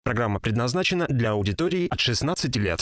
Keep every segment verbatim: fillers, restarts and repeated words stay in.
Программа предназначена для аудитории от шестнадцати лет.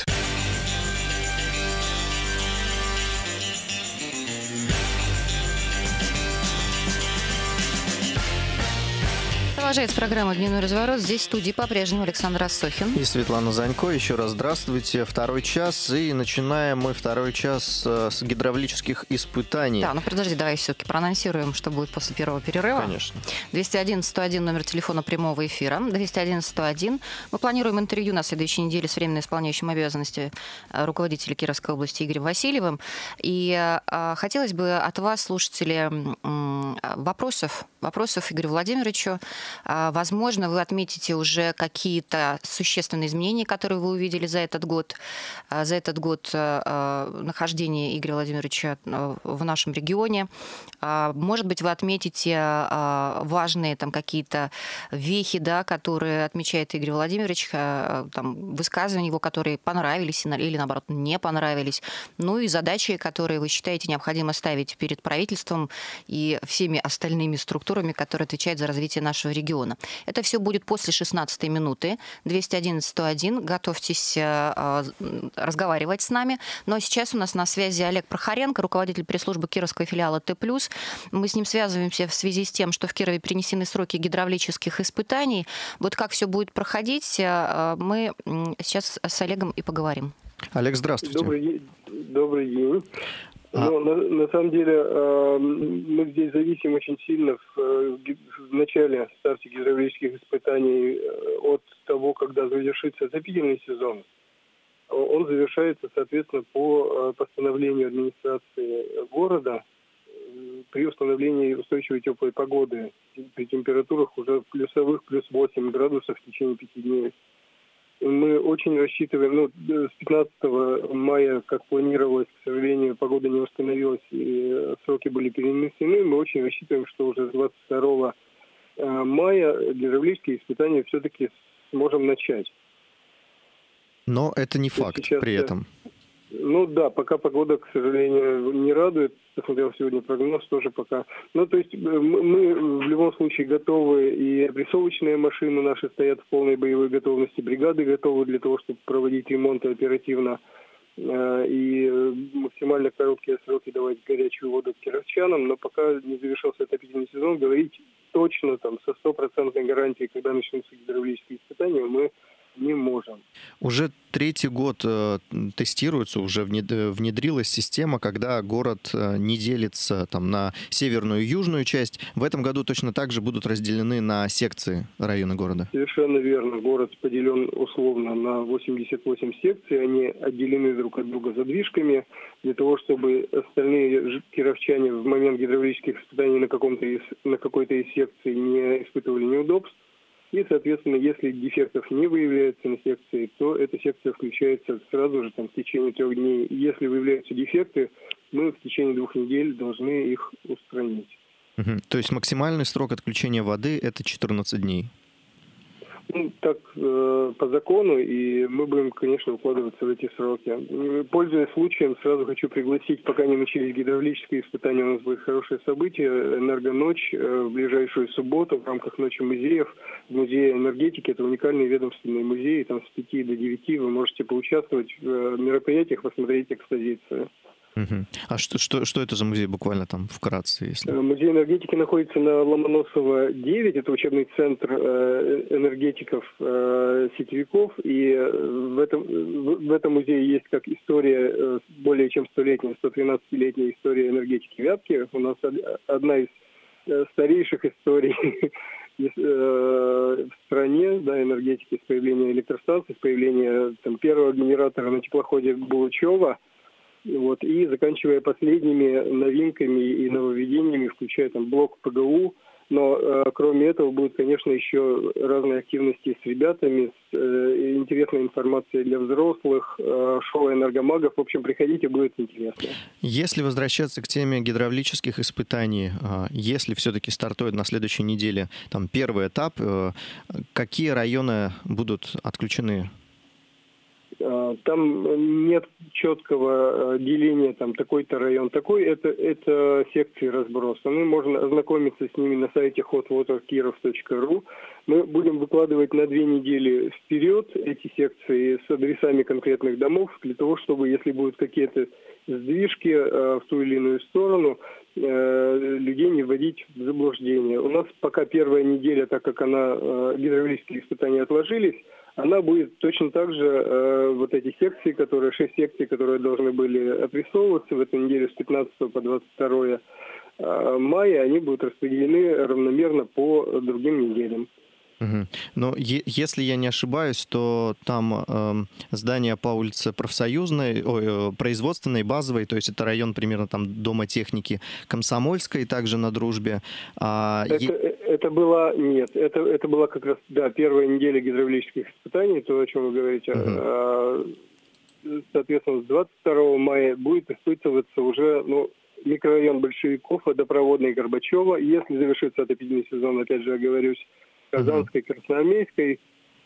Продолжается программа «Дневной разворот». Здесь в студии по-прежнему Александр Рассохин. И Светлана Занько. Еще раз здравствуйте. Второй час. И начинаем мы второй час с гидравлических испытаний. Да, ну подожди, давай все-таки проанонсируем, что будет после первого перерыва. Конечно. двести один сто один номер телефона прямого эфира. двести один сто один. Мы планируем интервью на следующей неделе с временно исполняющим обязанности руководителя Кировской области Игорем Васильевым. И а, хотелось бы от вас, слушатели, вопросов, вопросов Игорю Владимировичу. Возможно, вы отметите уже какие-то существенные изменения, которые вы увидели за этот год, за этот год нахождения Игоря Владимировича в нашем регионе. Может быть, вы отметите важные там какие-то вехи, да, которые отмечает Игорь Владимирович, там, высказывания его, которые понравились или, наоборот, не понравились. Ну и задачи, которые вы считаете необходимо ставить перед правительством и всеми остальными структурами, которые отвечают за развитие нашего региона. Это все будет после шестнадцатой минуты. двести один сто один. Готовьтесь э, разговаривать с нами. Но сейчас у нас на связи Олег Прохоренко, руководитель пресс-службы Кировского филиала Т плюс. Мы с ним связываемся в связи с тем, что в Кирове перенесены сроки гидравлических испытаний. Вот как все будет проходить, э, мы сейчас с Олегом и поговорим. Олег, здравствуйте. Добрый день. Добрый день. Но на, на самом деле э, мы здесь зависим очень сильно в, в начале старте гидравлических испытаний от того, когда завершится отопительный сезон. Он завершается, соответственно, по постановлению администрации города при установлении устойчивой теплой погоды при температурах уже плюсовых, плюс восемь градусов в течение пяти дней. Мы очень рассчитываем, ну, с пятнадцатого мая, как планировалось, к сожалению, погода не восстановилась и сроки были перенесены. Мы очень рассчитываем, что уже с двадцать второго мая гидравлические испытания все-таки сможем начать. Но это не факт сейчас, при этом. Ну да, пока погода, к сожалению, не радует. Посмотрел сегодня прогноз, тоже пока. Ну, то есть мы в любом случае готовы, и опрессовочные машины наши стоят в полной боевой готовности, бригады готовы для того, чтобы проводить ремонты оперативно и максимально короткие сроки давать горячую воду к кировчанам, но пока не завершился отопительный сезон, говорить точно там со стопроцентной гарантией, когда начнутся гидравлические испытания, мы не можем. Уже третий год э, тестируется, уже внедрилась система, когда город э, не делится там, на северную и южную часть. В этом году точно так же будут разделены на секции района города. Совершенно верно. Город поделен условно на восемьдесят восемь секций. Они отделены друг от друга задвижками для того, чтобы остальные кировчане в момент гидравлических испытаний на, каком-то из, на какой-то из секций не испытывали неудобств. И, соответственно, если дефектов не выявляется на секции, то эта секция включается сразу же там, в течение трех дней. Если выявляются дефекты, мы в течение двух недель должны их устранить. Угу. То есть максимальный срок отключения воды – это четырнадцать дней? Ну, так э, по закону, и мы будем, конечно, укладываться в эти сроки. Пользуясь случаем, сразу хочу пригласить, пока не начались гидравлические испытания, у нас будет хорошее событие, «Энергоночь» э, в ближайшую субботу в рамках Ночи музеев в Музее энергетики. Это уникальный ведомственный музей, там с пяти до девяти вы можете поучаствовать в э, мероприятиях, посмотреть экспозицию. Угу. А что, что, что это за музей буквально там вкратце? Если... Музей энергетики находится на Ломоносова девять, это учебный центр энергетиков, сетевиков, и в этом, в этом музее есть как история более чем столетняя, сто тринадцатилетняя история энергетики Вятки. У нас одна из старейших историй в стране, да, энергетики, с появления электростанций, с появления там, первого генератора на теплоходе Булычева. Вот, и заканчивая последними новинками и нововведениями, включая там блок ПГУ, но э, кроме этого будут, конечно, еще разные активности с ребятами, с, э, интересная информация для взрослых, э, шоу энергомагов. В общем, приходите, будет интересно. Если возвращаться к теме гидравлических испытаний, э, если все-таки стартует на следующей неделе там первый этап, э, какие районы будут отключены? Там нет четкого деления, там такой-то район такой, это, это секции разбросаны. Можно ознакомиться с ними на сайте hot water kirov точка ру. Мы будем выкладывать на две недели вперед эти секции с адресами конкретных домов, для того, чтобы, если будут какие-то сдвижки в ту или иную сторону, людей не вводить в заблуждение. У нас пока первая неделя, так как она, гидравлические испытания отложились, она будет точно так же, э, вот эти секции, которые, шесть секций, которые должны были отрисовываться в эту неделю с пятнадцатого по двадцать второе э, мая, они будут распределены равномерно по другим неделям. Угу. Но е- если я не ошибаюсь, то там э, здание по улице Профсоюзной, ой, э, производственной, базовой, то есть это район примерно там Дома техники Комсомольской, также на Дружбе. А это, е... это была, нет, это, это была как раз, да, первая неделя гидравлических испытаний, то, о чем вы говорите. Угу. А, соответственно, с двадцать второго мая будет испытываться уже, ну, микрорайон Большевиков, водопроводный Горбачева. Если завершится отопительный сезон, опять же, оговорюсь, Казанской, Красноармейской,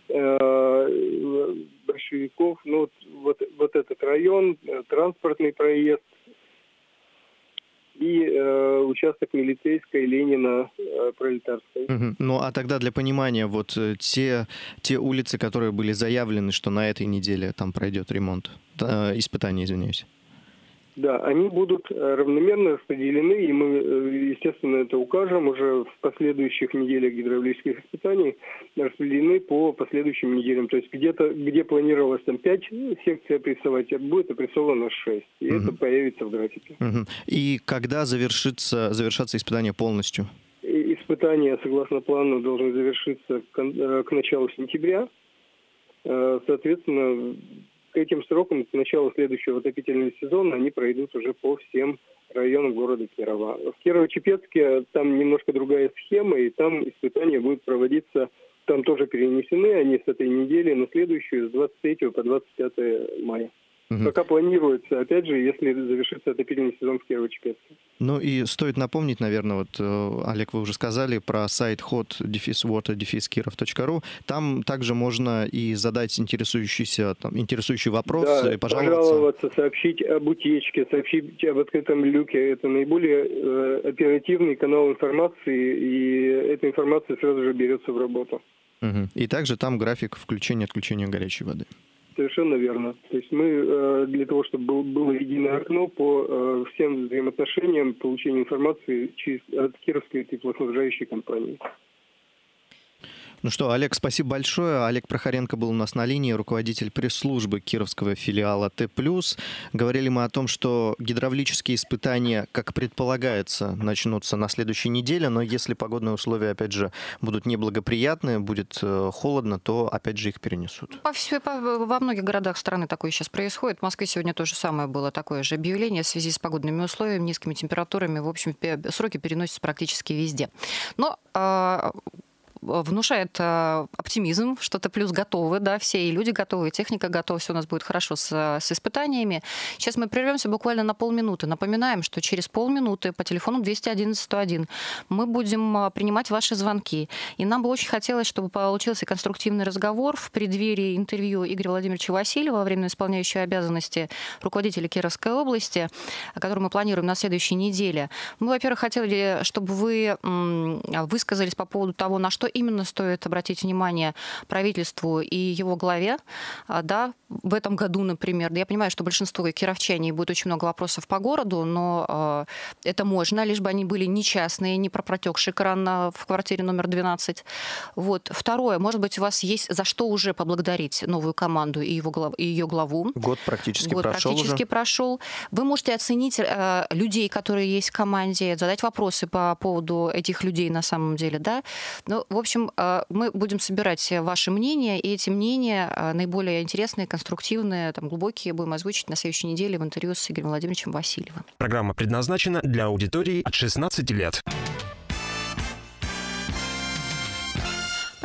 э, Большевиков, ну вот, вот, вот этот район, э, транспортный проезд и э, участок Милицейской, Ленина, э, Пролетарской. Угу. Ну а тогда для понимания, вот те, те улицы, которые были заявлены, что на этой неделе там пройдет ремонт, э, испытания, извиняюсь. Да, они будут равномерно распределены, и мы, естественно, это укажем уже в последующих неделях гидравлических испытаний, распределены по последующим неделям. То есть где-то, где планировалось там пять секций опрессовать, будет опрессовано шесть, и угу. это появится в графике. Угу. И когда завершится, завершатся испытания полностью? И испытания, согласно плану, должны завершиться к, к началу сентября. Соответственно, к этим срокам, к началу следующего отопительного сезона, они пройдут уже по всем районам города Кирова. В Кирово-Чепецке там немножко другая схема, и там испытания будут проводиться, там тоже перенесены они с этой недели на следующую, с двадцать третьего по двадцать пятое мая. Угу. Пока планируется, опять же, если завершится отопительный сезон в Кирово-Чепецке. Ну и стоит напомнить, наверное, вот, Олег, вы уже сказали про сайт hot water kirov точка ру. Там также можно и задать интересующийся, там, интересующий вопрос, да, и пожаловаться. пожаловаться, сообщить об утечке, сообщить об открытом люке. Это наиболее э, оперативный канал информации, и эта информация сразу же берется в работу. Угу. И также там график включения и отключения горячей воды. Совершенно верно. То есть мы э, для того, чтобы был, было единое окно по э, всем взаимоотношениям получения информации через, от Кировской теплоснабжающей компании. Ну что, Олег, спасибо большое. Олег Прохоренко был у нас на линии, руководитель пресс-службы кировского филиала Т+. Говорили мы о том, что гидравлические испытания, как предполагается, начнутся на следующей неделе, но если погодные условия, опять же, будут неблагоприятные, будет холодно, то, опять же, их перенесут. По, по, во многих городах страны такое сейчас происходит. В Москве сегодня то же самое было, такое же объявление в связи с погодными условиями, низкими температурами. В общем, сроки переносятся практически везде. Но внушает э, оптимизм, что-то плюс готовы, да, все и люди готовы, и техника готова, все у нас будет хорошо с, с испытаниями. Сейчас мы прервемся буквально на полминуты. Напоминаем, что через полминуты по телефону двести одиннадцать сто один мы будем принимать ваши звонки. И нам бы очень хотелось, чтобы получился конструктивный разговор в преддверии интервью Игоря Владимировича Васильева, временно исполняющего обязанности руководителя Кировской области, который мы планируем на следующей неделе. Мы, во-первых, хотели, чтобы вы высказались по поводу того, на что именно стоит обратить внимание правительству и его главе, да, в этом году, например. Я понимаю, что большинство кировчане, будет очень много вопросов по городу, но э, это можно, лишь бы они были не частные, не про протекший кран в квартире номер двенадцать. Вот. Второе, может быть, у вас есть за что уже поблагодарить новую команду и, его глав... и ее главу. Год практически Год прошел практически уже. прошел. Вы можете оценить э, людей, которые есть в команде, задать вопросы по поводу этих людей на самом деле, да. Ну, в общем, э, мы будем собирать ваши мнения, и эти мнения э, наиболее интересные, конструктивные, там, глубокие будем озвучить на следующей неделе в интервью с Игорем Владимировичем Васильевым. Программа предназначена для аудитории от шестнадцати лет.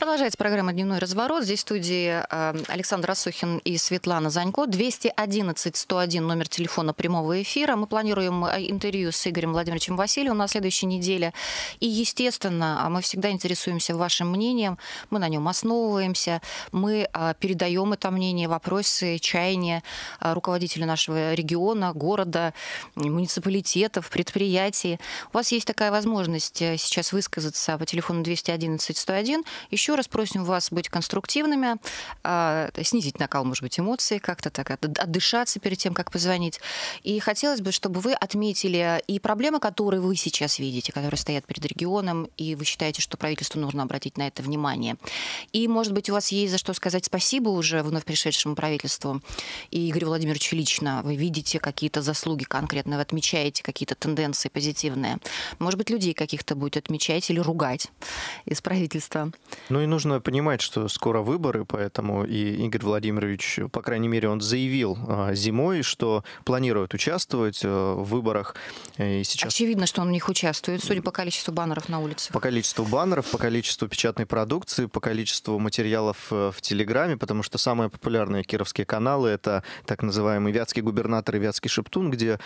Продолжается программа «Дневной разворот». Здесь в студии Александр Рассухин и Светлана Занько. двести одиннадцать сто один номер телефона прямого эфира. Мы планируем интервью с Игорем Владимировичем Васильевым на следующей неделе. И, естественно, мы всегда интересуемся вашим мнением. Мы на нем основываемся. Мы передаем это мнение, вопросы, чаяния руководителей нашего региона, города, муниципалитетов, предприятий. У вас есть такая возможность сейчас высказаться по телефону двести одиннадцать сто один. Еще раз просим вас быть конструктивными, снизить накал, может быть, эмоций, как-то так отдышаться перед тем, как позвонить. И хотелось бы, чтобы вы отметили и проблемы, которые вы сейчас видите, которые стоят перед регионом, и вы считаете, что правительству нужно обратить на это внимание. И, может быть, у вас есть за что сказать спасибо уже вновь пришедшему правительству и Игорю Владимировичу лично. Вы видите какие-то заслуги конкретно, вы отмечаете какие-то тенденции позитивные. Может быть, людей каких-то будете отмечать или ругать из правительства. Ну и нужно понимать, что скоро выборы, поэтому и Игорь Владимирович, по крайней мере, он заявил зимой, что планирует участвовать в выборах. И сейчас... Очевидно, что он в них участвует, судя по количеству баннеров на улице. По количеству баннеров, по количеству печатной продукции, по количеству материалов в Телеграме, потому что самые популярные кировские каналы — это так называемый Вятский губернатор и Вятский шептун, где...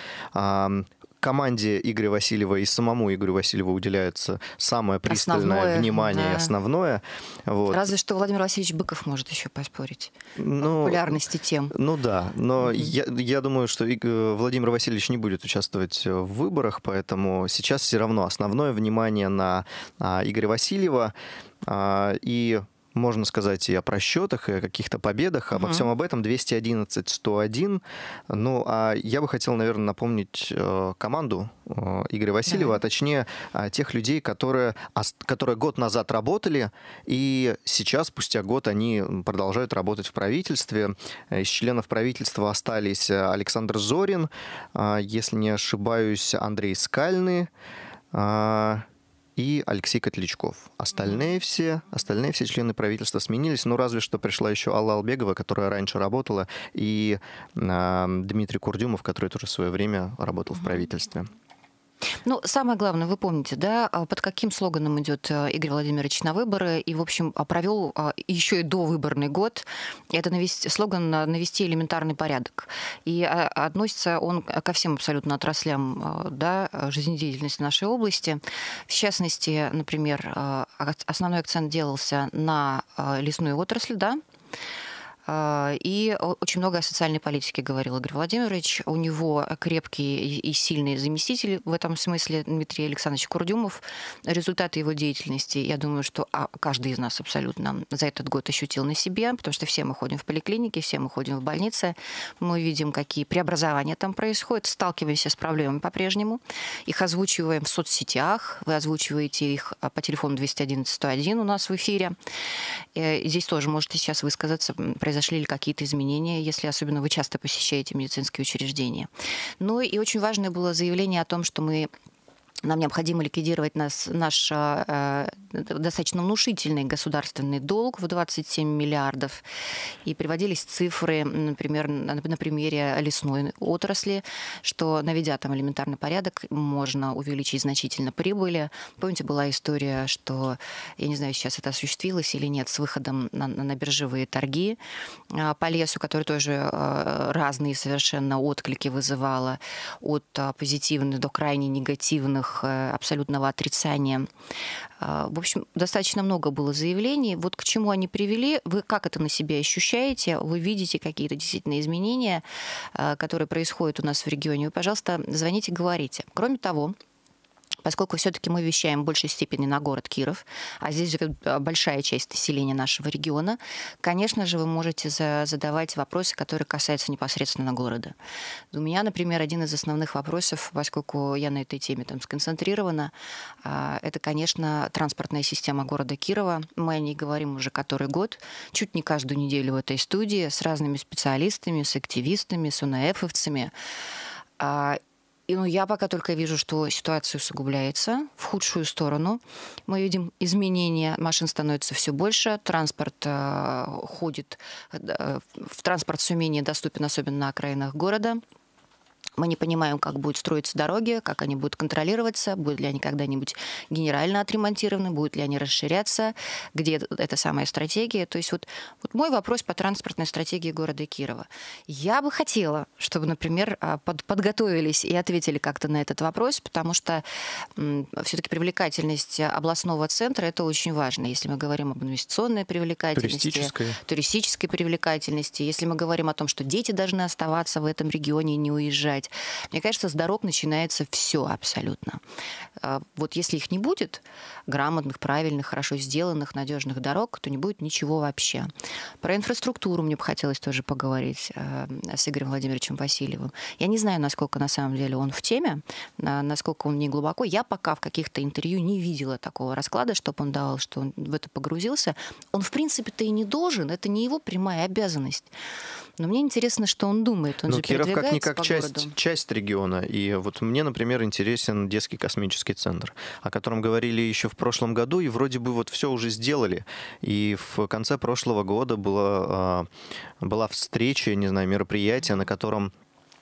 команде Игоря Васильева и самому Игорю Васильеву уделяется самое пристальное основное, внимание да. и основное. Вот. Разве что Владимир Васильевич Быков может еще поспорить ну, по популярности тем. Ну да, но Mm-hmm. я, я думаю, что Владимир Васильевич не будет участвовать в выборах, поэтому сейчас все равно основное внимание на а, Игоря Васильева. А, и можно сказать и о просчетах, и о каких-то победах, обо mm-hmm. всем об этом. двести одиннадцать сто один. Ну, а я бы хотел, наверное, напомнить э, команду э, Игоря Васильева, mm-hmm. а точнее э, тех людей, которые, которые год назад работали, и сейчас, спустя год, они продолжают работать в правительстве. Из членов правительства остались Александр Зорин, э, если не ошибаюсь, Андрей Скальный, э, и Алексей Котлячков. Остальные все, остальные все члены правительства сменились, ну, разве что пришла еще Алла Албегова, которая раньше работала, и э, Дмитрий Курдюмов, который тоже в свое время работал в правительстве. Ну, самое главное, вы помните, да, под каким слоганом идет Игорь Владимирович на выборы, и, в общем, провел еще и довыборный год. Это навести, слоган «Навести элементарный порядок». И относится он ко всем абсолютно отраслям, да, жизнедеятельности нашей области. В частности, например, основной акцент делался на лесную отрасль, да, и очень много о социальной политике говорил Игорь Владимирович. У него крепкий и сильный заместитель в этом смысле Дмитрий Александрович Курдюмов. Результаты его деятельности, я думаю, что каждый из нас абсолютно за этот год ощутил на себе, потому что все мы ходим в поликлинике, все мы ходим в больницы, мы видим, какие преобразования там происходят, сталкиваемся с проблемами по-прежнему, их озвучиваем в соцсетях, вы озвучиваете их по телефону двести одиннадцать сто один у нас в эфире. Здесь тоже можете сейчас высказаться, произошли ли какие-то изменения, если особенно вы часто посещаете медицинские учреждения. Ну и очень важное было заявление о том, что мы нам необходимо ликвидировать нас, наш э, достаточно внушительный государственный долг в двадцать семь миллиардов. И приводились цифры, например, на, на примере лесной отрасли, что, наведя там элементарный порядок, можно увеличить значительно прибыли. Помните, была история, что, я не знаю, сейчас это осуществилось или нет, с выходом на, на биржевые торги э, по лесу, который тоже э, разные совершенно отклики вызывало, от э, позитивных до крайне негативных, абсолютного отрицания. В общем, достаточно много было заявлений. Вот к чему они привели, вы как это на себе ощущаете, вы видите какие-то действительно изменения, которые происходят у нас в регионе, вы, пожалуйста, звоните, говорите. Кроме того, поскольку все-таки мы вещаем в большей степени на город Киров, а здесь живет большая часть населения нашего региона, конечно же, вы можете задавать вопросы, которые касаются непосредственно города. У меня, например, один из основных вопросов, поскольку я на этой теме там сконцентрирована, это, конечно, транспортная система города Кирова. Мы о ней говорим уже который год, чуть не каждую неделю в этой студии, с разными специалистами, с активистами, с унаэфовцами. И, ну, я пока только вижу, что ситуация усугубляется в худшую сторону. Мы видим изменения, машин становится все больше, транспорт э, ходит, э, в транспорт все менее доступен, особенно на окраинах города. Мы не понимаем, как будут строиться дороги, как они будут контролироваться, будут ли они когда-нибудь генерально отремонтированы, будут ли они расширяться, где эта самая стратегия. То есть вот, вот мой вопрос по транспортной стратегии города Кирова. Я бы хотела, чтобы, например, под, подготовились и ответили как-то на этот вопрос, потому что м, все-таки привлекательность областного центра – это очень важно. Если мы говорим об инвестиционной привлекательности, туристической. туристической привлекательности, если мы говорим о том, что дети должны оставаться в этом регионе и не уезжать. Мне кажется, с дорог начинается все абсолютно. Вот если их не будет, грамотных, правильных, хорошо сделанных, надежных дорог, то не будет ничего вообще. Про инфраструктуру мне бы хотелось тоже поговорить с Игорем Владимировичем Васильевым. Я не знаю, насколько на самом деле он в теме, насколько он не глубоко. Я пока в каких-то интервью не видела такого расклада, чтобы он давал, что он в это погрузился. Он, в принципе-то, и не должен, это не его прямая обязанность. Но мне интересно, что он думает. Он ну, же Киров передвигается как-никак по часть, городу. часть региона. И вот мне, например, интересен детский космический центр, о котором говорили еще в прошлом году, и вроде бы вот все уже сделали. И в конце прошлого года была, была встреча, не знаю, мероприятие, на котором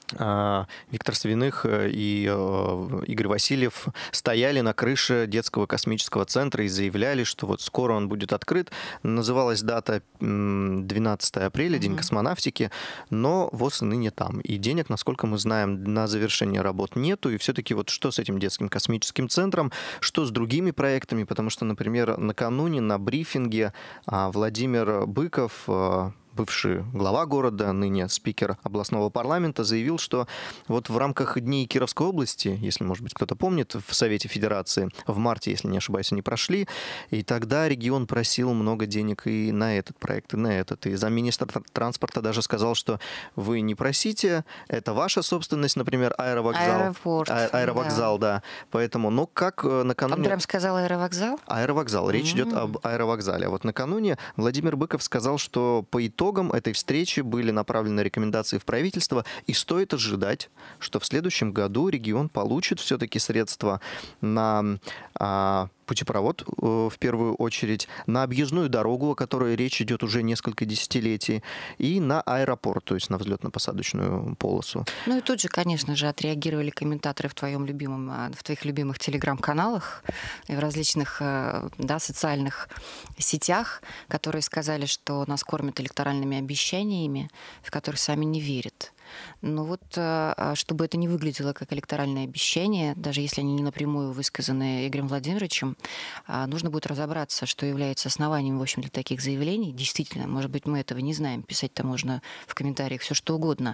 Виктор Свиных и Игорь Васильев стояли на крыше детского космического центра и заявляли, что вот скоро он будет открыт. Называлась дата двенадцатое апреля, День космонавтики, но ВОС ныне там. И денег, насколько мы знаем, на завершение работ нету. И все-таки вот что с этим детским космическим центром, что с другими проектами, потому что, например, накануне на брифинге Владимир Быков, бывший глава города, ныне спикер областного парламента, заявил, что вот в рамках Дней Кировской области, если, может быть, кто-то помнит, в Совете Федерации в марте, если не ошибаюсь, они прошли, и тогда регион просил много денег и на этот проект, и на этот. И замминистра транспорта даже сказал, что вы не просите, это ваша собственность, например, аэровокзал. Аэропорт. А- аэровокзал, да. да. Поэтому, ну, как накануне... Он прям сказал аэровокзал? Аэровокзал. Речь mm-hmm. идет об аэровокзале. А вот накануне Владимир Быков сказал, что по итогам этой встречи были направлены рекомендации в правительство, и стоит ожидать, что в следующем году регион получит все-таки средства на а, путепровод, в первую очередь, на объездную дорогу, о которой речь идет уже несколько десятилетий, и на аэропорт, то есть на взлетно-посадочную полосу. Ну и тут же, конечно же, отреагировали комментаторы в твоем любимом, в твоих любимых телеграм-каналах и в различных, да, социальных сетях, которые сказали, что нас кормят электоральными обещаниями, в которые сами не верят. Но вот чтобы это не выглядело как электоральное обещание, даже если они не напрямую высказаны Игорем Владимировичем, нужно будет разобраться, что является основанием, в общем, для таких заявлений. Действительно, может быть, мы этого не знаем. Писать-то можно в комментариях все что угодно.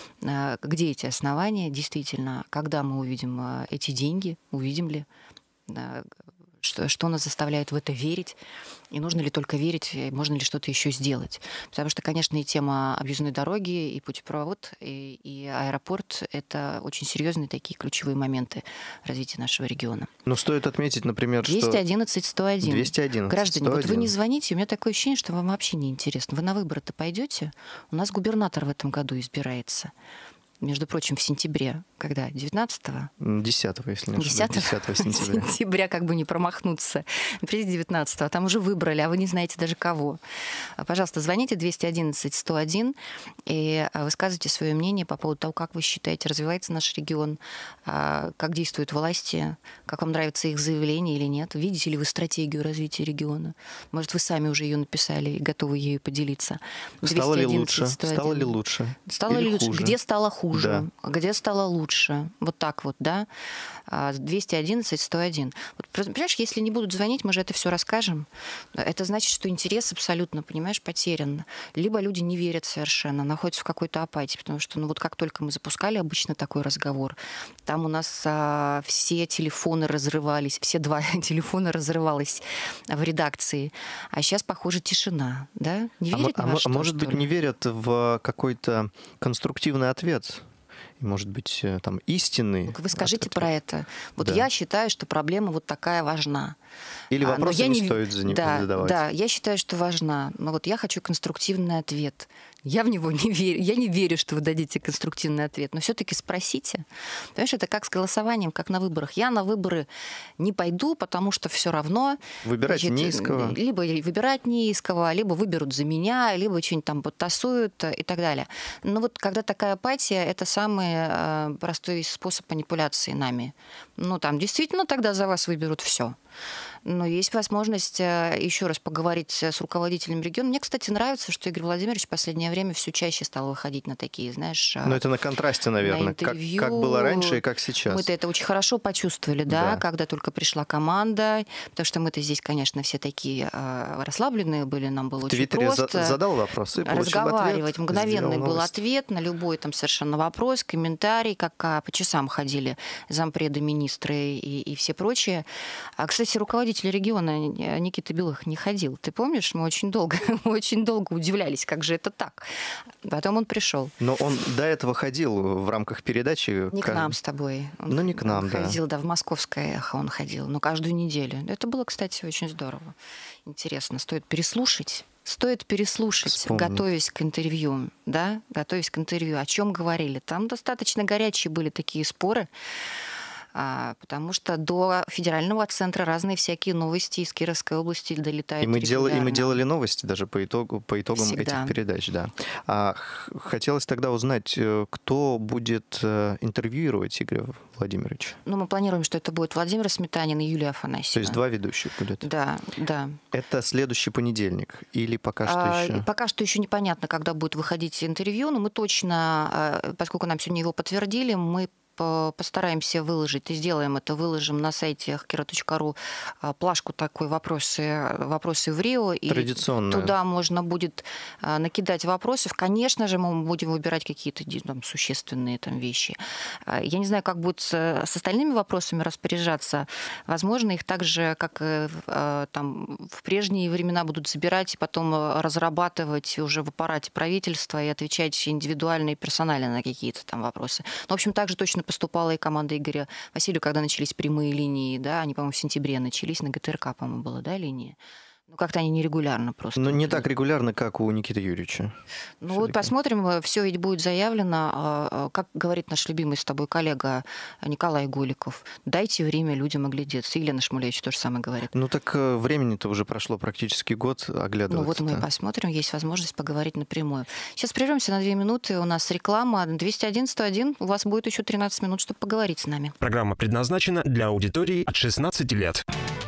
Где эти основания? Действительно, когда мы увидим эти деньги? Увидим ли? Что, что нас заставляет в это верить, и нужно ли только верить, и можно ли что-то еще сделать. Потому что, конечно, и тема объездной дороги, и путепровод, и, и аэропорт — это очень серьезные такие ключевые моменты развития нашего региона. Ну, стоит отметить, например, что... двести одиннадцать сто один. двести одиннадцать Граждане, сто один. Вот вы не звоните, у меня такое ощущение, что вам вообще не интересно. Вы на выборы-то пойдете? У нас губернатор в этом году избирается. Между прочим, в сентябре, когда? девятнадцатого? десятого, если не ошибаюсь. десятого сентября. Сентября, как бы не промахнуться. Придите девятнадцатого, там уже выбрали, а вы не знаете даже кого. Пожалуйста, звоните двести одиннадцать сто один и высказывайте свое мнение по поводу того, как вы считаете, развивается наш регион, как действуют власти, как вам нравятся их заявления или нет. Видите ли вы стратегию развития региона? Может, вы сами уже ее написали и готовы ею поделиться. Стало ли лучше? Стало ли лучше? Стало ли лучше? Где стало хуже? Хуже, да. Где стало лучше. Вот так вот, да. двести одиннадцать сто один. Вот, понимаешь, если не будут звонить, мы же это все расскажем. Это значит, что интерес абсолютно, понимаешь, потерян. Либо люди не верят совершенно, находятся в какой-то апатии, потому что, ну вот как только мы запускали обычно такой разговор, там у нас а, все телефоны разрывались, все два телефона разрывалось в редакции. А сейчас, похоже, тишина, да? Не верят а, ни во а что, может что быть, ли? не верят в какой-то конструктивный ответ? Может быть, там истинный. Вы скажите ответ. про это. Вот да. Я считаю, что проблема вот такая важна. Или вопросы я не, не стоит за него да, задавать. Да, я считаю, что важна. Но вот я хочу конструктивный ответ. Я в него не верю. Я не верю, что вы дадите конструктивный ответ. Но все-таки спросите. Понимаешь, это как с голосованием, как на выборах. Я на выборы не пойду, потому что все равно... Выбирать значит, не из кого. Либо выбирать не из кого, либо выберут за меня, либо что-нибудь там подтасуют и так далее. Но вот когда такая апатия, это самый самый э, простой способ манипуляции нами. Ну, там действительно тогда за вас выберут все. Но есть возможность еще раз поговорить с руководителем региона. Мне, кстати, нравится, что Игорь Владимирович в последнее время все чаще стал выходить на такие, знаешь... Но это на контрасте, наверное, на как, как было раньше и как сейчас. Мы-то это очень хорошо почувствовали, да, да, когда только пришла команда, потому что мы-то здесь, конечно, все такие э, расслабленные были, нам было в очень Твиттере просто за- задал вопрос и получил разговаривать. Ответ, Мгновенный был новость. ответ на любой там совершенно вопрос, комментарий, как а, по часам ходили зампреды, министры и, и все прочие. А, кстати, руководитель региона Никита Белых не ходил. Ты помнишь, мы очень долго, мы очень долго удивлялись, как же это так. Потом он пришел. Но он до этого ходил в рамках передачи. Не как... к нам с тобой. Он ну, не к нам, да. Ходил, да, в московское эхо он ходил, но каждую неделю. Это было, кстати, очень здорово. Интересно, стоит переслушать. Стоит переслушать, Вспомнить. готовясь к интервью, да, готовясь к интервью, о чем говорили. Там достаточно горячие были такие споры, потому что до федерального центра разные всякие новости из Кировской области долетают и мы, дел, и мы регулярно. делали новости даже по, итогу, по итогам Всегда. этих передач. Да. А, х- хотелось тогда узнать, кто будет интервьюировать Игоря Владимировича? Ну, мы планируем, что это будет Владимир Сметанин и Юлия Афанасьева. То есть два ведущих будет? Да, да. Это следующий понедельник или пока что А, еще? Пока что еще непонятно, когда будет выходить интервью, но мы точно, поскольку нам сегодня его подтвердили, мы постараемся выложить и сделаем это, выложим на сайте кира точка ру плашку такой «Вопросы, вопросы в Рио». И традиционная. Туда можно будет накидать вопросов. Конечно же, мы будем выбирать какие-то там, существенные там, вещи. Я не знаю, как будет с, с остальными вопросами распоряжаться. Возможно, их так же, как там, в прежние времена, будут забирать и потом разрабатывать уже в аппарате правительства и отвечать индивидуально и персонально на какие-то там вопросы. Но, в общем, также точно поступала и команда Игоря Васильева, когда начались прямые линии, да, они, по-моему, в сентябре начались, на ГТРК, по-моему, было, да, линии? Ну, как-то они нерегулярно просто. Но не так регулярно, как у Никиты Юрьевича. Ну, вот посмотрим, все ведь будет заявлено. Как говорит наш любимый с тобой коллега Николай Голиков, дайте время людям оглядеться. И Елена Шмулевич тоже самое говорит. Ну, так времени-то уже прошло практически год, оглядываться. Ну, вот мы и посмотрим, есть возможность поговорить напрямую. Сейчас прервемся на две минуты, у нас реклама. двести один сто один, у вас будет еще тринадцать минут, чтобы поговорить с нами. Программа предназначена для аудитории от шестнадцати лет.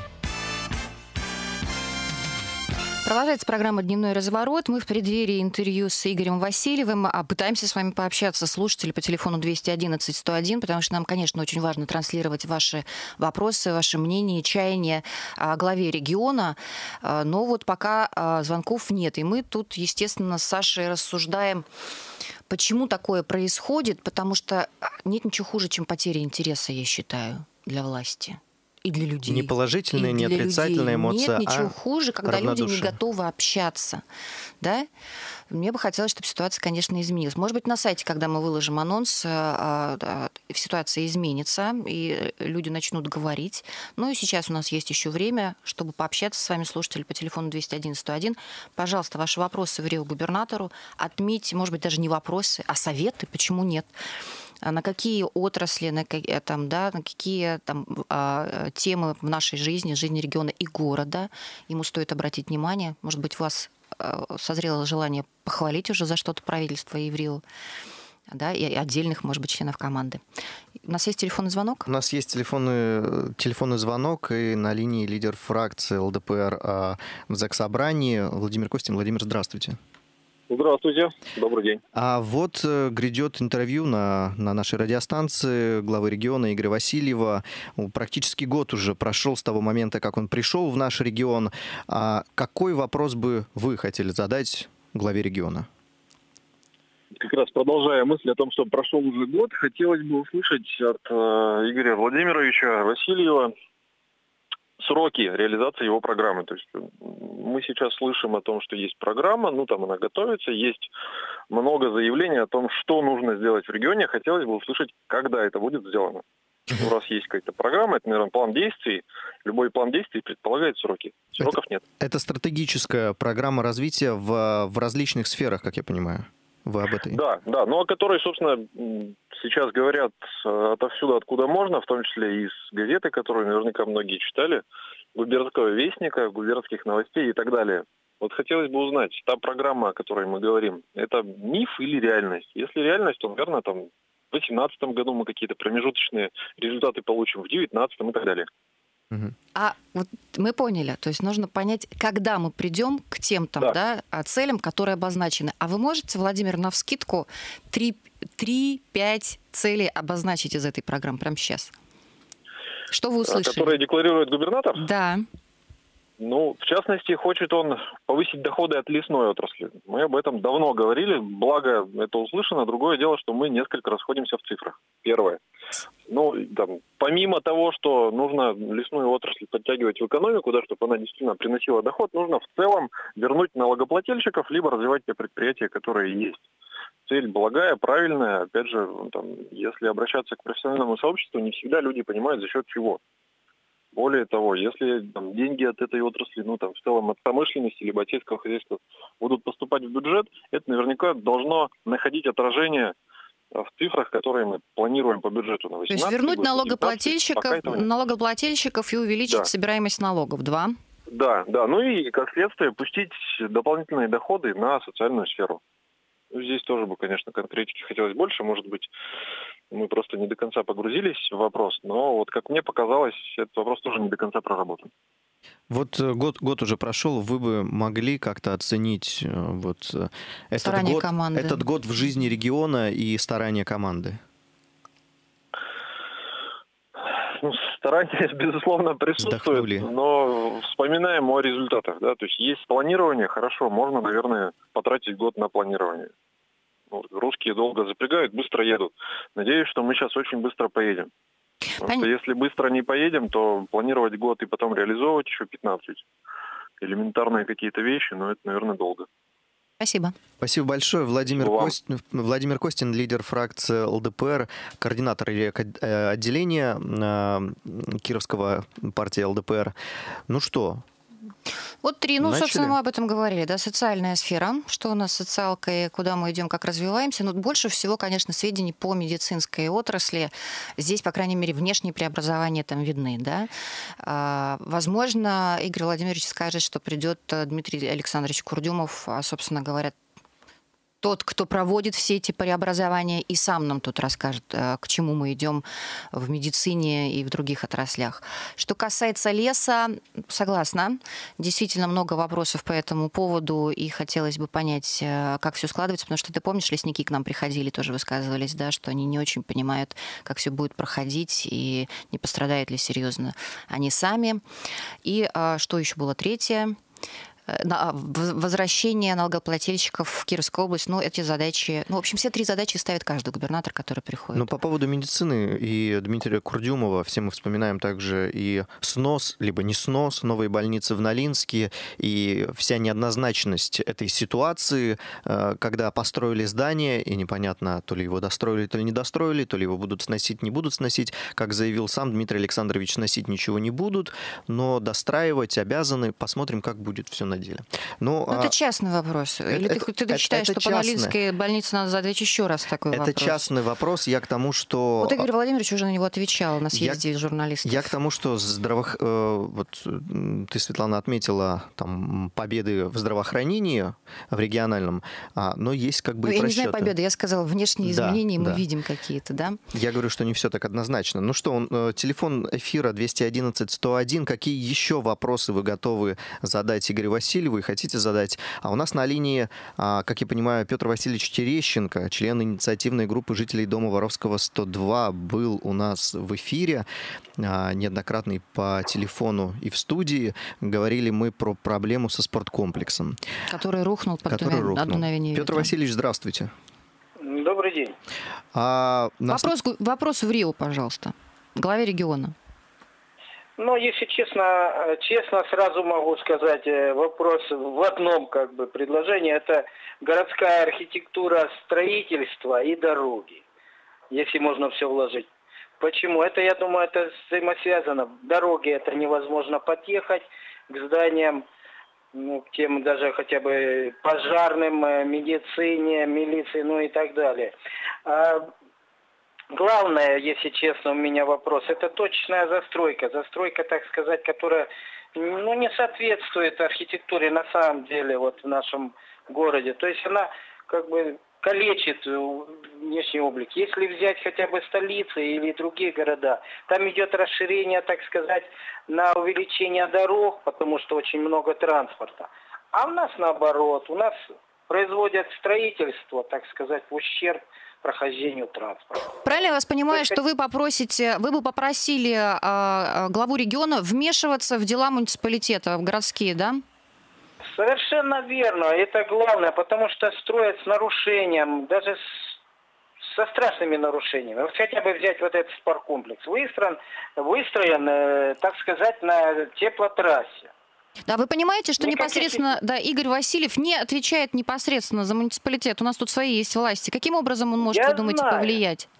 Продолжается программа «Дневной разворот». Мы в преддверии интервью с Игорем Васильевым пытаемся с вами пообщаться, слушатели, по телефону двести одиннадцать сто один, потому что нам, конечно, очень важно транслировать ваши вопросы, ваши мнения, чаяния о главе региона. Но вот пока звонков нет. И мы тут, естественно, с Сашей рассуждаем, почему такое происходит, потому что нет ничего хуже, чем потеря интереса, я считаю, для власти. И для людей. Не положительная, и не отрицательная эмоция, Нет ничего а хуже, когда люди не равнодушие. готовы общаться. Да? Мне бы хотелось, чтобы ситуация, конечно, изменилась. Может быть, на сайте, когда мы выложим анонс, ситуация изменится, и люди начнут говорить. Ну и сейчас у нас есть еще время, чтобы пообщаться с вами, слушатели, по телефону двести один сто один. Пожалуйста, ваши вопросы в Рио губернатору. Отметьте, может быть, даже не вопросы, а советы, почему нет. На какие отрасли, на, там, да, на какие там, темы в нашей жизни, жизни региона и города ему стоит обратить внимание. Может быть, у вас созрело желание похвалить уже за что-то правительство и в Рио, да, и отдельных, может быть, членов команды. У нас есть телефонный звонок? У нас есть телефонный, телефонный звонок, и на линии лидер фракции ЛДПР в Заксобрании Владимир Костин. Владимир, здравствуйте. Здравствуйте, добрый день. А вот грядет интервью на, на нашей радиостанции главы региона Игоря Васильева. Практически год уже прошел с того момента, как он пришел в наш регион. А какой вопрос бы вы хотели задать главе региона? Как раз продолжая мысль о том, что прошел уже год, хотелось бы услышать от э, Игоря Владимировича Васильева сроки реализации его программы. То есть мы сейчас слышим о том, что есть программа, ну там она готовится, есть много заявлений о том, что нужно сделать в регионе. Хотелось бы услышать, когда это будет сделано. У нас есть какая-то программа, это, наверное, план действий. Любой план действий предполагает сроки. Сроков это, нет. Это стратегическая программа развития в, в различных сферах, как я понимаю. Вы об этой? Да, да, ну о которой, собственно, сейчас говорят отовсюду, откуда можно, в том числе и из газеты, которую наверняка многие читали, губернского вестника, губернских новостей и так далее. Вот хотелось бы узнать, та программа, о которой мы говорим, это миф или реальность? Если реальность, то, наверное, там В две тысячи восемнадцатом году мы какие-то промежуточные результаты получим, в две тысячи девятнадцатом и так далее. А вот мы поняли, то есть нужно понять, когда мы придем к тем там, да. Да, целям, которые обозначены. А вы можете, Владимир, навскидку три-пять целей обозначить из этой программы прямо сейчас? Что вы услышали? Которые декларирует губернатор? Да. Ну, в частности, хочет он повысить доходы от лесной отрасли. Мы об этом давно говорили, благо это услышано. Другое дело, что мы несколько расходимся в цифрах. Первое. Ну, там, помимо того, что нужно лесную отрасль подтягивать в экономику, да, чтобы она действительно приносила доход, нужно в целом вернуть налогоплательщиков, либо развивать те предприятия, которые есть. Цель благая, правильная. Опять же, там, если обращаться к профессиональному сообществу, не всегда люди понимают, за счет чего. Более того, если там, деньги от этой отрасли, ну там в целом от промышленности либо от сельского хозяйства будут поступать в бюджет, это наверняка должно находить отражение в цифрах, которые мы планируем по бюджету на восемнадцатый. То есть вернуть год, налогоплательщиков, налогоплательщиков и увеличить да. собираемость налогов, два? Да, да. Ну и как следствие пустить дополнительные доходы на социальную сферу. Здесь тоже бы, конечно, конкретики хотелось больше. Может быть, мы просто не до конца погрузились в вопрос. Но вот, как мне показалось, этот вопрос тоже не до конца проработан. Вот год, год уже прошел, вы бы могли как-то оценить вот этот год, этот год в жизни региона и старания команды? Ну, старания, безусловно, присутствуют, Вздохнули. Но вспоминаем о результатах. Да? То есть есть планирование, хорошо, можно, наверное, потратить год на планирование. Вот, русские долго запрягают, быстро едут. Надеюсь, что мы сейчас очень быстро поедем. Потому что если быстро не поедем, то планировать год и потом реализовывать еще пятнадцать. Элементарные какие-то вещи, но это, наверное, долго. Спасибо. Спасибо большое. Владимир Костин, Владимир Костин, лидер фракции ЛДПР, координатор отделения Кировского партии ЛДПР. Ну что? Вот три. Ну, Начали? Собственно, мы об этом говорили. Да, социальная сфера. Что у нас с социалкой, куда мы идем, как развиваемся. Но больше всего, конечно, сведений по медицинской отрасли. Здесь, по крайней мере, внешние преобразования там видны. Да? А, возможно, Игорь Владимирович скажет, что придет Дмитрий Александрович Курдюмов, а, собственно говоря, тот, кто проводит все эти преобразования, и сам нам тут расскажет, к чему мы идем в медицине и в других отраслях. Что касается леса, согласна. Действительно много вопросов по этому поводу, и хотелось бы понять, как все складывается, потому что, ты помнишь, лесники к нам приходили, тоже высказывались, да, что они не очень понимают, как все будет проходить, и не пострадают ли серьезно они сами. И что еще было третье? Возвращение налогоплательщиков в Кировскую область, ну, эти задачи, ну, в общем, все три задачи ставит каждый губернатор, который приходит. Ну, по поводу медицины и Дмитрия Курдюмова, все мы вспоминаем также и снос, либо не снос, новые больницы в Нолинске, и вся неоднозначность этой ситуации, когда построили здание, и непонятно, то ли его достроили, то ли не достроили, то ли его будут сносить, не будут сносить. Как заявил сам Дмитрий Александрович, сносить ничего не будут, но достраивать обязаны. Посмотрим, как будет все на деле. Ну, Но а... это частный вопрос. Или это, ты, ты это, считаешь, это что частный. По Нолинской больнице надо задать еще раз такой это вопрос? Это частный вопрос. Я к тому, что... Вот Игорь Владимирович уже на него отвечал на съезде я... журналистов. Я к тому, что здраво... вот, ты, Светлана, отметила там, победы в здравоохранении в региональном, а, но есть как бы ну, и я просчеты. не знаю победы, я сказала, внешние да, изменения да. мы видим какие-то, да? Я говорю, что не все так однозначно. Ну что, он, телефон эфира двести одиннадцать сто один. Какие еще вопросы вы готовы задать Игорю Васильеву и хотите задать? А у нас на линии, как я понимаю, Петр Васильевич Терещенко, член инициативной группы жителей дома Воровского сто два, был у нас в эфире неоднократно по телефону и в студии. Говорили мы про проблему со спорткомплексом. Который рухнул под Который рухнул. дуновение ветра. Петр Васильевич, здравствуйте. Добрый день. А, нас... вопрос, вопрос в Рио, пожалуйста, главе региона. Ну, если честно, честно сразу могу сказать, вопрос в одном как бы предложении. Это городская архитектура строительства и дороги, если можно все вложить. Почему? Это, я думаю, это взаимосвязано. Дороги это невозможно подъехать к зданиям, ну, к тем даже хотя бы пожарным, медицине, милиции, ну и так далее. А главное, если честно, у меня вопрос, это точечная застройка. Застройка, так сказать, которая ну, не соответствует архитектуре на самом деле вот в нашем городе. То есть она как бы калечит внешний облик. Если взять хотя бы столицы или другие города, там идет расширение, так сказать, на увеличение дорог, потому что очень много транспорта. А у нас наоборот, у нас производят строительство, так сказать, в ущерб прохождению транспорта. Правильно я вас понимаю, что вы попросите, вы бы попросили э, главу региона вмешиваться в дела муниципалитета, в городские, да? Совершенно верно. Это главное, потому что строят с нарушением, даже с, со страшными нарушениями. Вот хотя бы взять вот этот спорткомплекс. Выстроен, выстроен э, так сказать, на теплотрассе. Да, вы понимаете, что Никаких... непосредственно да, Игорь Васильев не отвечает непосредственно за муниципалитет. У нас тут свои есть власти. Каким образом он может, Я вы думаете, знаю. повлиять?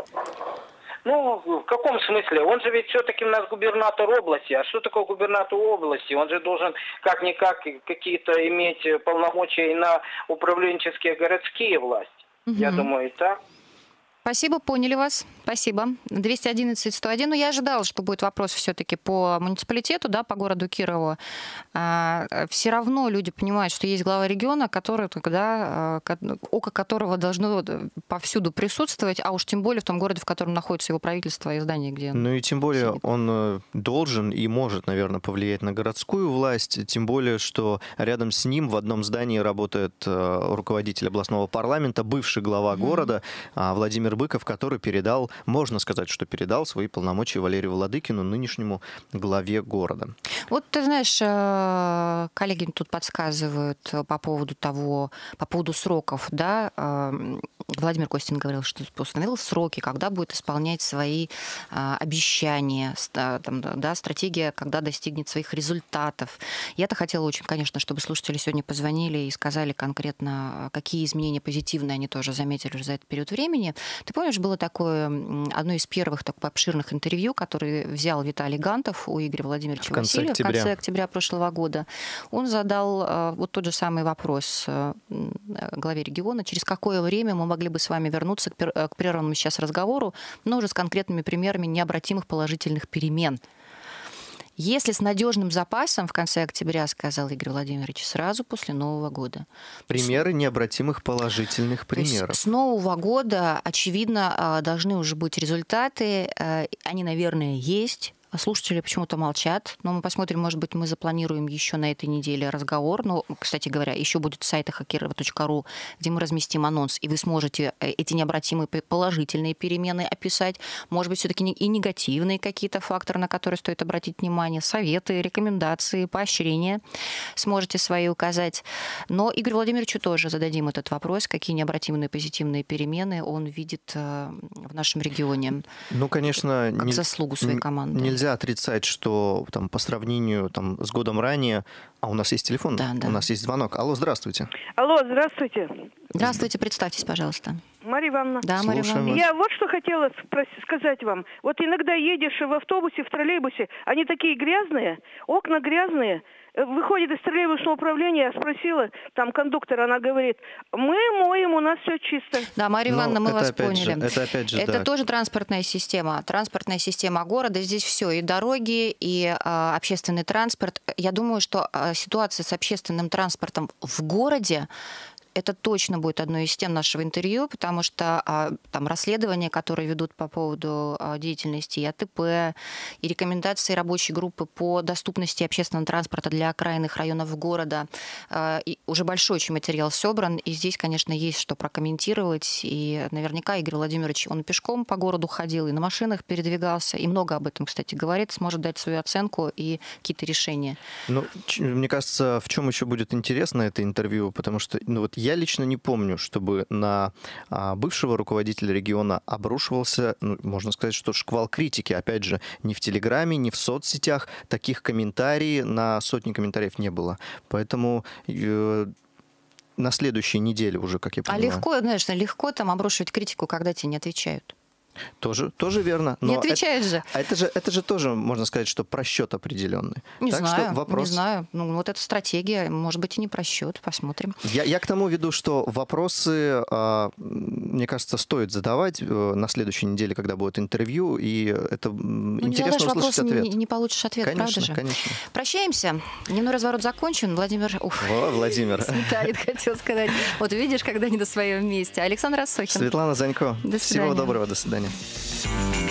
Ну, в каком смысле? Он же ведь все-таки у нас губернатор области. А что такое губернатор области? Он же должен как-никак какие-то иметь полномочия и на управленческие городские власти. Угу. Я думаю, и так. Спасибо, поняли вас. Спасибо. двести одиннадцать сто один. Но я ожидала, что будет вопрос все-таки по муниципалитету, да, по городу Кирову. А, все равно люди понимают, что есть глава региона, который, да, око которого должно повсюду присутствовать, а уж тем более в том городе, в котором находится его правительство и здание, где он Ну и тем более сидит. Он должен и может, наверное, повлиять на городскую власть, тем более, что рядом с ним в одном здании работает руководитель областного парламента, бывший глава mm-hmm. города Владимир Быков, который передал, можно сказать, что передал свои полномочия Валерию Владыкину, нынешнему главе города. Вот ты знаешь, коллеги тут подсказывают по поводу того, по поводу сроков, да, Владимир Костин говорил, что установил сроки, когда будет исполнять свои обещания, там, да, стратегия, когда достигнет своих результатов. Я-то хотела очень, конечно, чтобы слушатели сегодня позвонили и сказали конкретно, какие изменения позитивные они тоже заметили за этот период времени. Ты помнишь, было такое, одно из первых так, обширных интервью, которое взял Виталий Гантов у Игоря Владимировича Васильева в конце октября прошлого года. Он задал вот тот же самый вопрос главе региона, через какое время мы могли бы с вами вернуться к прерванному сейчас разговору, но уже с конкретными примерами необратимых положительных перемен. Если с надежным запасом в конце октября, сказал Игорь Владимирович, сразу после Нового года. Примеры необратимых положительных примеров. С Нового года, очевидно, должны уже быть результаты. Они, наверное, есть. Слушатели почему-то молчат, но мы посмотрим, может быть, мы запланируем еще на этой неделе разговор. Но, кстати говоря, еще будет сайт хакирова точка ру, где мы разместим анонс, и вы сможете эти необратимые положительные перемены описать. Может быть, все-таки и негативные какие-то факторы, на которые стоит обратить внимание, советы, рекомендации, поощрения сможете свои указать. Но Игорю Владимировичу тоже зададим этот вопрос, какие необратимые позитивные перемены он видит в нашем регионе. Ну, конечно, как не, заслугу своей команды. Нельзя отрицать, что там, по сравнению там, с годом ранее... А у нас есть телефон? Да, да. У нас есть звонок. Алло, здравствуйте. Алло, здравствуйте. Здравствуйте, представьтесь, пожалуйста. Мария Ивановна. Да, Мария Ивановна. Я вот что хотела сказать вам. Вот иногда едешь в автобусе, в троллейбусе, они такие грязные, окна грязные. Выходит из троллейбусного управления, я спросила, там кондуктор, она говорит, мы моем, у нас все чисто. Да, Мария Ивановна, мы вас поняли. Же, это опять же, это да. тоже транспортная система. Транспортная система города. Здесь все, и дороги, и а, общественный транспорт. Я думаю, что а, ситуация с общественным транспортом в городе, это точно будет одной из тем нашего интервью, потому что а, там расследования, которые ведут по поводу а, деятельности и АТП, и рекомендации рабочей группы по доступности общественного транспорта для окраинных районов города, а, и уже большой очень материал собран, и здесь, конечно, есть что прокомментировать, и наверняка Игорь Владимирович, он пешком по городу ходил, и на машинах передвигался, и много об этом, кстати, говорит, сможет дать свою оценку и какие-то решения. Ну, мне кажется, в чем еще будет интересно это интервью, потому что, ну вот я лично не помню, чтобы на а, бывшего руководителя региона обрушивался, ну, можно сказать, что шквал критики. Опять же, ни в Телеграме, ни в соцсетях таких комментариев, на сотни комментариев не было. Поэтому э, на следующей неделе уже, как я понимаю. А легко, знаешь, легко там обрушивать критику, когда тебе не отвечают. Тоже, тоже верно. Не отвечает это, же. А это же. Это же тоже, можно сказать, что просчет определенный. Не так знаю, что вопрос... не знаю. Ну, вот эта стратегия, может быть, и не просчет. Посмотрим. Я, я к тому веду, что вопросы, мне кажется, стоит задавать на следующей неделе, когда будет интервью, и это ну, интересно не услышать вопрос, ответ. Не, не получишь ответ, конечно, правда же? Конечно. Прощаемся. Дневной разворот закончен. Владимир... Уф, О, Владимир. Сметает, хотел сказать. Вот видишь, когда не на своем месте. Александр Рассохин. Светлана Занько. До свидания. Всего доброго, до свидания.